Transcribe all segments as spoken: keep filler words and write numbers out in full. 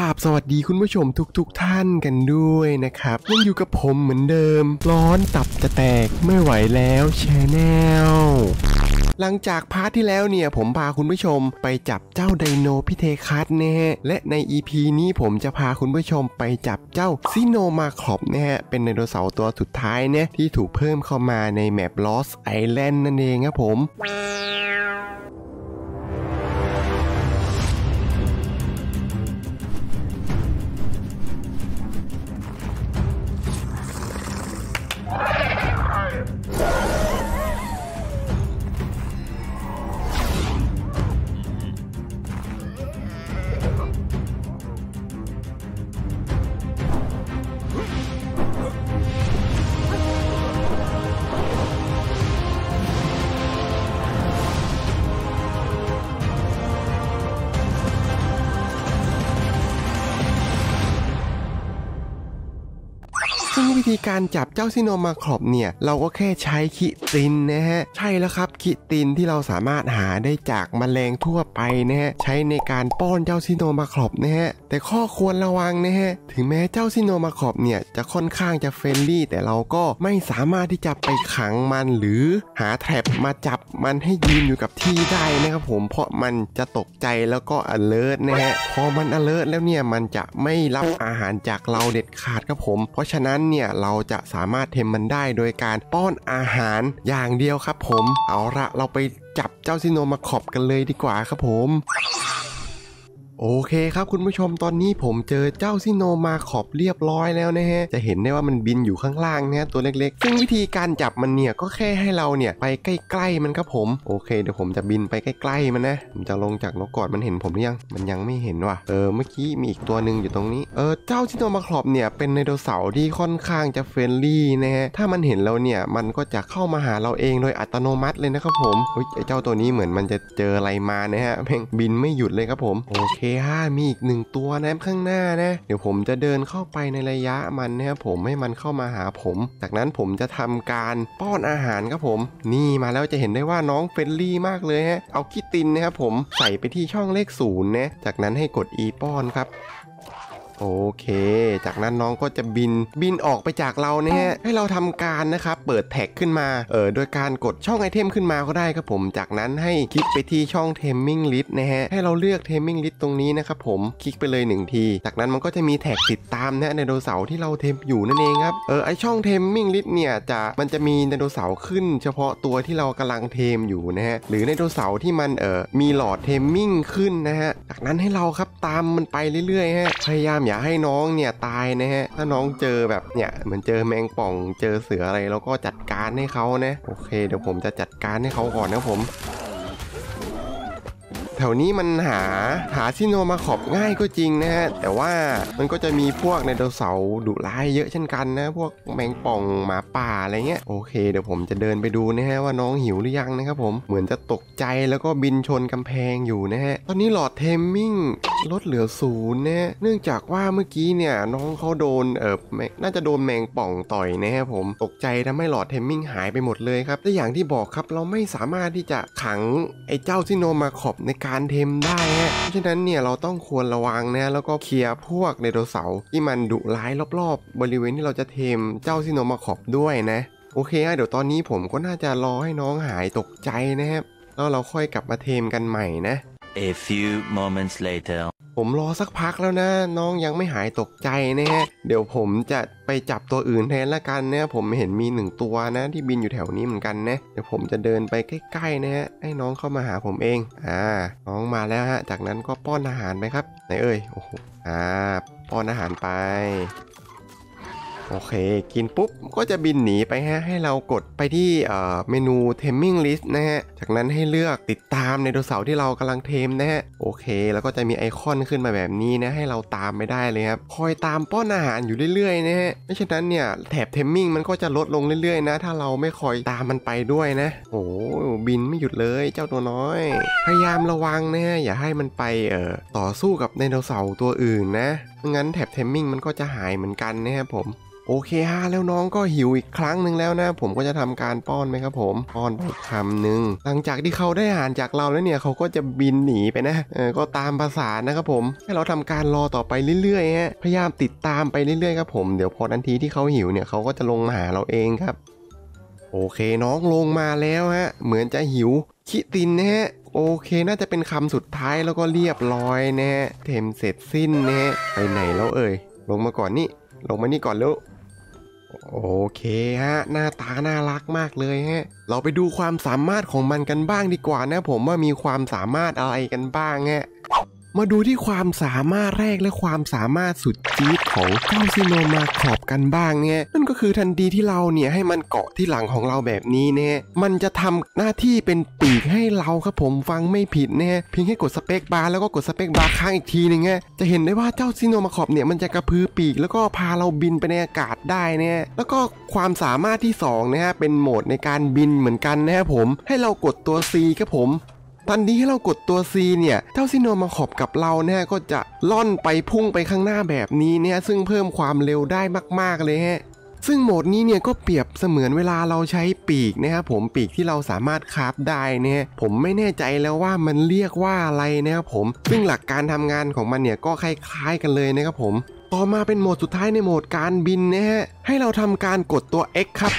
ราบสวัสดีคุณผู้ชมทุกๆ ท่านกันด้วยนะครับยังอยู่กับผมเหมือนเดิมร้อนตับจะแตกไม่ไหวแล้วแชนแนลหลังจากพาร์ทที่แล้วเนี่ยผมพาคุณผู้ชมไปจับเจ้าไดโนพิเทคัสนะฮะและใน อี พี นี้ผมจะพาคุณผู้ชมไปจับเจ้าซิโนมาครอปนะฮะเป็นไดโนเสาร์ตัวสุดท้ายเนี่ยที่ถูกเพิ่มเข้ามาในแมป Lost Island นั่นเองครับผมซึ่งวิธีการจับเจ้าซิโนมาครอปเนี่ยเราก็แค่ใช้คิตินนะฮะใช่แล้วครับคิตินที่เราสามารถหาได้จากแมลงทั่วไปนะฮะใช้ในการป้อนเจ้าซิโนมาครอปนะฮะแต่ข้อควรระวังนะฮะถึงแม้เจ้าซิโนมาครอปเนี่ยจะค่อนข้างจะเฟรนลี่แต่เราก็ไม่สามารถที่จะไปขังมันหรือหาแทร็ปมาจับมันให้ยืนอยู่กับที่ได้นะครับผมเพราะมันจะตกใจแล้วก็ alert นะฮะพอมัน alert แล้วเนี่ยมันจะไม่รับอาหารจากเราเด็ดขาดครับผมเพราะฉะนั้นเนี่ยเราจะสามารถเทมมันได้โดยการป้อนอาหารอย่างเดียวครับผมเอาละเราไปจับเจ้าซิโนมาครอปกันเลยดีกว่าครับผมโอเคครับคุณผู้ชมตอนนี้ผมเจอเจ้าซิโนมาครอปเรียบร้อยแล้วนะฮะจะเห็นได้ว่ามันบินอยู่ข้างล่างนะฮะตัวเล็กๆซึ่งวิธีการจับมันเนี่ยก็แค่ให้เราเนี่ยไปใกล้ๆมันครับผมโอเคเดี๋ยวผมจะบินไปใกล้ๆมันนะผมจะลงจากนกกอดมันเห็นผมหรือยังมันยังไม่เห็นว่ะเออเมื่อกี้มีอีกตัวหนึ่งอยู่ตรงนี้เออเจ้าซิโนมาครอปเนี่ยเป็นไดโนเสาร์ที่ค่อนข้างจะเฟรนลี่นะฮะถ้ามันเห็นเราเนี่ยมันก็จะเข้ามาหาเราเองโดยอัตโนมัติเลยนะครับผมเฮ้ยไอ้เจ้าตัวนี้เหมือนมันจะเจออะไรมานะฮะแม่งบินไม่หยุดเลยครับผมโอเคฮะมีอีกหนึ่งตัวนะข้างหน้านะเดี๋ยวผมจะเดินเข้าไปในระยะมันนะครับผมให้มันเข้ามาหาผมจากนั้นผมจะทำการป้อนอาหารครับผมนี่มาแล้วจะเห็นได้ว่าน้องเฟรนลี่มากเลยฮะเอาคิตินนะครับผมใส่ไปที่ช่องเลขศูนย์นะจากนั้นให้กด E ป้อนครับโอเคจากนั้นน้องก็จะบินบินออกไปจากเราเนี่ยฮะให้เราทำการนะครับเปิดแท็กขึ้นมาเออโดยการกดช่องไอเทมขึ้นมาก็ได้ครับผมจากนั้นให้คลิกไปที่ช่อง Taming List นะฮะให้เราเลือก Taming List ตรงนี้นะครับผมคลิกไปเลยหนึ่งทีจากนั้นมันก็จะมีแท็กติดตามนะไดโนเสาร์ที่เราเทมอยู่นั่นเองครับเออไอช่อง Taming List เนี่ยจะมันจะมีไดโนเสาร์ขึ้นเฉพาะตัวที่เรากำลังเทมอยู่นะฮะหรือไดโนเสาร์ที่มันเออมีหลอด Taming ขึ้นนะฮะจากนั้นให้เราครับตามมันไปเรื่อยๆฮะพยายามอย่าให้น้องเนี่ยตายนะฮะถ้าน้องเจอแบบเนี่ยเหมือนเจอแมงป่องเจอเสืออะไรแล้วก็จัดการให้เขานะโอเคเดี๋ยวผมจะจัดการให้เขาก่อนนะผมแถวนี้มันหาหาซิโนมาครอปง่ายก็จริงนะฮะแต่ว่ามันก็จะมีพวกไดโนเสาร์ดุร้ายเยอะเช่นกันนะพวกแมงป่องหมาป่าอะไรเงี้ยโอเคเดี๋ยวผมจะเดินไปดูนะฮะว่าน้องหิวหรือยังนะครับผมเหมือนจะตกใจแล้วก็บินชนกำแพงอยู่นะฮะตอนนี้หลอดเทมมิ่งลดเหลือศูนย์นะเนื่องจากว่าเมื่อกี้เนี่ยน้องเขาโดนเออน่าจะโดนแมงป่องต่อยนะฮะผมตกใจทำให้หลอดเทมมิ่งหายไปหมดเลยครับและอย่างที่บอกครับเราไม่สามารถที่จะขังไอ้เจ้าซิโนมาครอปในการเทมได้ฮะเพราะฉะนั้นเนี่ยเราต้องควรระวังนะแล้วก็เคลียร์พวกไดโนเสาร์ที่มันดุร้ายรอบๆบริเวณที่เราจะเทมเจ้าซิโนมาครอปด้วยนะโอเคฮะเดี๋ยวตอนนี้ผมก็น่าจะรอให้น้องหายตกใจนะครับแล้วเราค่อยกลับมาเทมกันใหม่นะ A few moments later ผมรอสักพักแล้วนะน้องยังไม่หายตกใจนะฮะเดี๋ยวผมจะไปจับตัวอื่นแทนละกันนะผมเห็นมีหนึ่งตัวนะที่บินอยู่แถวนี้เหมือนกันนะเดี๋ยวผมจะเดินไปใกล้ๆนะฮะให้น้องเข้ามาหาผมเองอ่าน้องมาแล้วฮะจากนั้นก็ป้อนอาหารไปครับไหนเอ่ยโอ้โหอ่าป้อนอาหารไปโอเคกินปุ๊บก็จะบินหนีไปฮะให้เรากดไปที่เมนู Taming List นะฮะจากนั้นให้เลือกติดตามไดโนเสาร์ที่เรากำลังเทมนะฮะโอเคแล้วก็จะมีไอคอนขึ้นมาแบบนี้นะให้เราตามไปได้เลยครับคอยตามป้อนอาหารอยู่เรื่อยๆนะฮะไม่เช่นนั้นเนี่ยแถบ Taming มันก็จะลดลงเรื่อยๆนะถ้าเราไม่คอยตามมันไปด้วยนะโอ้บินไม่หยุดเลยเจ้าตัวน้อยพยายามระวังนะฮะอย่าให้มันไปเอ่อต่อสู้กับไดโนเสาร์ตัวอื่นนะไม่งั้นแถบ Taming มันก็จะหายเหมือนกันนะครับผมโอเคฮะแล้วน้องก็หิวอีกครั้งหนึ่งแล้วนะผมก็จะทำการป้อนไหมครับผมป้อนไปคำหนึ่งหลังจากที่เขาได้อาหารจากเราแล้วเนี่ยเขาก็จะบินหนีไปนะเออก็ตามภาษานะครับผมให้เราทำการรอต่อไปเรื่อยๆฮะพยายามติดตามไปเรื่อยๆครับผมเดี๋ยวพอทันทีที่เขาหิวเนี่ยเขาก็จะลงมาหาเราเองครับโอเคน้องลงมาแล้วฮะเหมือนจะหิวคิตินนะฮะโอเคน่าจะเป็นคำสุดท้ายแล้วก็เรียบร้อยนะฮะเทมเสร็จสิ้นนะฮะไปไหนแล้วเอ่ยลงมาก่อนนี่ลงมานี่ก่อนแล้วโอเคฮะหน้าตาน่ารักมากเลยฮะเราไปดูความสามารถของมันกันบ้างดีกว่านะผมว่ามีความสามารถอะไรกันบ้างฮะมาดูที่ความสามารถแรกและความสามารถสุดจี๊ดของเจ้าซิโนมาครอบกันบ้างเนี่ยนั่นก็คือทันทีที่เราเนี่ยให้มันเกาะที่หลังของเราแบบนี้เนี่ยมันจะทำหน้าที่เป็นปีกให้เราครับผมฟังไม่ผิดเนี่ยเพียงแค่กดสเปคบาร์แล้วก็กดสเปคบาร์ค้างอีกทีนึงเนี่ยจะเห็นได้ว่าเจ้าซิโนมาครอบเนี่ยมันจะกระพือปีกแล้วก็พาเราบินไปในอากาศได้เนี่ยแล้วก็ความสามารถที่สองนะฮะเป็นโหมดในการบินเหมือนกันนะครับผมให้เรากดตัว C ครับผมทันทีที่เรากดตัว C เนี่ยเจ้าซิโนมาครอบกับเราเนี่ยก็จะล่อนไปพุ่งไปข้างหน้าแบบนี้เนี่ยซึ่งเพิ่มความเร็วได้มากๆเลยฮะซึ่งโหมดนี้เนี่ยก็เปรียบเสมือนเวลาเราใช้ปีกนะครับผมปีกที่เราสามารถคราฟได้เนี่ยผมไม่แน่ใจแล้วว่ามันเรียกว่าอะไรนะครับผมซึ่งหลักการทำงานของมันเนี่ยก็คล้ายๆกันเลยนะครับผมต่อมาเป็นโหมดสุดท้ายในโหมดการบินนะฮะให้เราทำการกดตัว X ครับ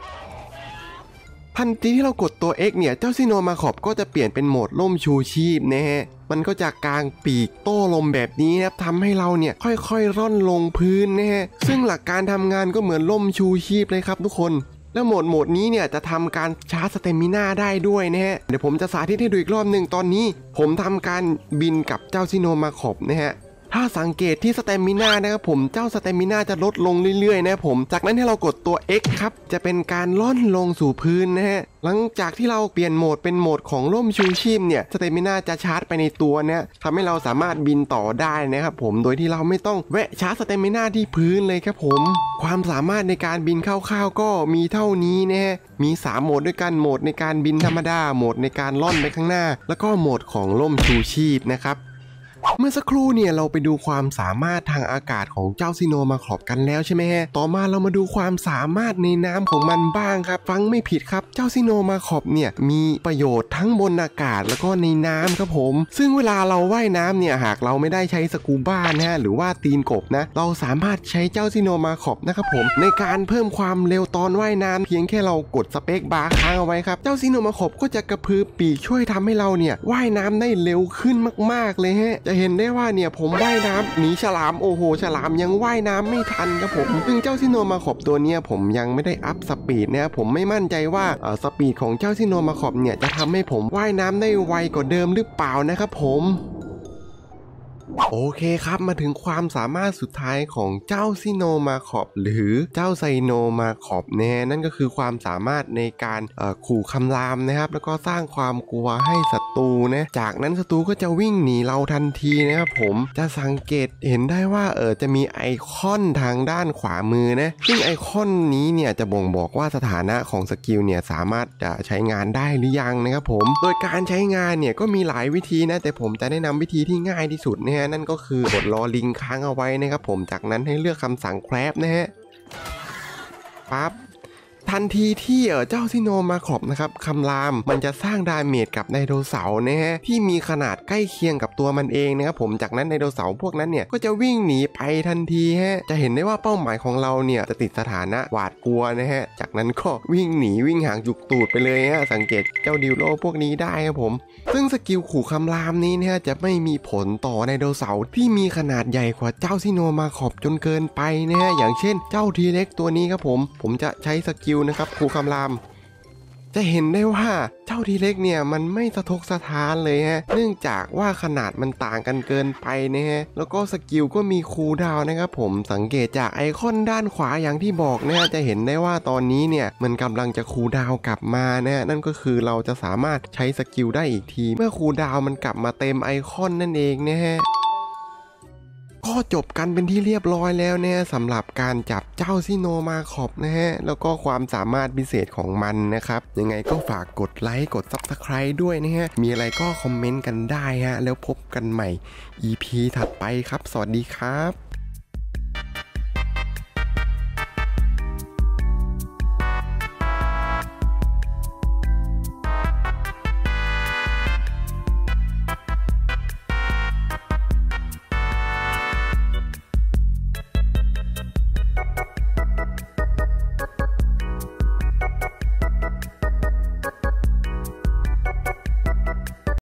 ทันทีที่เรากดตัว X เนี่ยเจ้าซิโนมาครอบก็จะเปลี่ยนเป็นโหมดล่มชูชีพนะฮะมันก็จะกางปีกโต้ลมแบบนี้นะครับทำให้เราเนี่ยค่อยๆร่อนลงพื้นนะฮะซึ่งหลักการทำงานก็เหมือนล่มชูชีพเลยครับทุกคนแล้วโหมดโหมดนี้เนี่ยจะทำการชาร์จสเตมิน่าได้ด้วยนะฮะเดี๋ยวผมจะสาธิตให้ดูอีกรอบหนึ่งตอนนี้ผมทำการบินกับเจ้าซิโนมาครอบนะฮะถ้าสังเกตที่สเตมิน่านะครับผมเจ้าสเตมิน่าจะลดลงเรื่อยๆนะผมจากนั้นให้เรากดตัว X ครับจะเป็นการล่อนลงสู่พื้นนะฮะหลังจากที่เราเปลี่ยนโหมดเป็นโหมดของร่มชูชีพเนี่ยสเตมิน่าจะชาร์จไปในตัวเนี่ยทำให้เราสามารถบินต่อได้นะครับผมโดยที่เราไม่ต้องแวะชาร์จสเตมิน่าที่พื้นเลยครับผมความสามารถในการบินคร่าวๆก็มีเท่านี้นะฮะมีสามโหมดด้วยกันโหมดในการบินธรรมดาโหมดในการล่อนไปข้างหน้าแล้วก็โหมดของร่มชูชีพนะครับเมื่อสักครู่เนี่ยเราไปดูความสามารถทางอากาศของเจ้าซิโนมาครอบกันแล้วใช่ไหมฮะต่อมาเรามาดูความสามารถในน้ำของมันบ้างครับฟังไม่ผิดครับเจ้าซิโนมาครอบเนี่ยมีประโยชน์ทั้งบนอากาศแล้วก็ในน้ำครับผมซึ่งเวลาเราว่ายน้ำเนี่ยหากเราไม่ได้ใช้สกูบ้านะฮะหรือว่าตีนกบนะเราสามารถใช้เจ้าซิโนมาครอบนะครับผมในการเพิ่มความเร็วตอนว่ายน้ำเพียงแค่เรากดสเปคบาร์ค้างเอาไว้ครับเจ้าซิโนมาครอบก็จะกระพือปีกช่วยทำให้เราเนี่ยว่ายน้ำได้เร็วขึ้นมากๆเลยฮะจะเห็นได้ว่าเนี่ยผมว่ายน้ำหนีฉลามโอ้โหฉลามยังว่ายน้ำไม่ทันครับผมซึ่งเจ้าซิโนมาครอบตัวเนี้ยผมยังไม่ได้อัพสปีดนะครับผมไม่มั่นใจว่าเอ่อสปีดของเจ้าซิโนมาครอบเนี่ยจะทำให้ผมว่ายน้ำได้ไวกว่าเดิมหรือเปล่านะครับผมโอเคครับมาถึงความสามารถสุดท้ายของเจ้าซิโนมาครอบหรือเจ้าไซโนมาครอบแน่นั่นก็คือความสามารถในการขู่คำรามนะครับแล้วก็สร้างความกลัวให้ศัตรูนะจากนั้นศัตรูก็จะวิ่งหนีเราทันทีนะครับผมจะสังเกตเห็นได้ว่าเออจะมีไอคอนทางด้านขวามือนะซึ่งไอคอนนี้เนี่ยจะบ่งบอกว่าสถานะของสกิลเนี่ยสามารถจะใช้งานได้หรือยังนะครับผมโดยการใช้งานเนี่ยก็มีหลายวิธีนะแต่ผมจะแนะนำวิธีที่ง่ายที่สุดนะนั่นก็คือกดรอลิงค้างเอาไว้นะครับผมจากนั้นให้เลือกคำสั่งแครบนะฮะปั๊บทันทีที่เออเจ้าซิโนมาครอบนะครับคำรามมันจะสร้างดาเมจกับไดโนเสาร์นะฮะที่มีขนาดใกล้เคียงกับตัวมันเองนะครับผมจากนั้นไดโนเสาร์พวกนั้นเนี่ยก็จะวิ่งหนีไปทันทีฮะจะเห็นได้ว่าเป้าหมายของเราเนี่ยจะติดสถานะหวาดกลัวนะฮะจากนั้นก็วิ่งหนีวิ่งห่างจุกตูดไปเลยฮะสังเกตเจ้าดิวโลพวกนี้ได้ครับผมซึ่งสกิลขู่คำรามนี้เนี่ยจะไม่มีผลต่อไดโนเสาร์ที่มีขนาดใหญ่กว่าเจ้าซิโนมาครอบจนเกินไปนะฮะอย่างเช่นเจ้าทีเล็กตัวนี้ครับผมผมจะใช้สกิลนะครับขู่คำรามจะเห็นได้ว่าเจ้าทีเล็กเนี่ยมันไม่สะทกสะท้านเลยฮะเนื่องจากว่าขนาดมันต่างกันเกินไปนะฮะแล้วก็สกิลก็มีคูลดาวน์นะครับผมสังเกตจากไอคอนด้านขวาอย่างที่บอกนะฮะจะเห็นได้ว่าตอนนี้เนี่ยมันกำลังจะคูลดาวน์กลับมานะฮะนั่นก็คือเราจะสามารถใช้สกิลได้อีกทีเมื่อคูลดาวน์มันกลับมาเต็มไอคอนนั่นเองนะฮะก็จบกันเป็นที่เรียบร้อยแล้วเนี่ยสำหรับการจับเจ้าซิโนมาครอบนะฮะแล้วก็ความสามารถพิเศษของมันนะครับยังไงก็ฝากกดไลค์กด ซับสไครบ์ ด้วยนะฮะมีอะไรก็คอมเมนต์กันได้ฮะแล้วพบกันใหม่ อี พี ถัดไปครับสวัสดีครับ